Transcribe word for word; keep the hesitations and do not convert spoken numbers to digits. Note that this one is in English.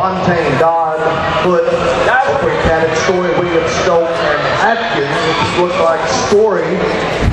Fontaine, Dodd, Foot, Oakland Cabot, Story, Williams, Stokes, and Atkins. It looks like Story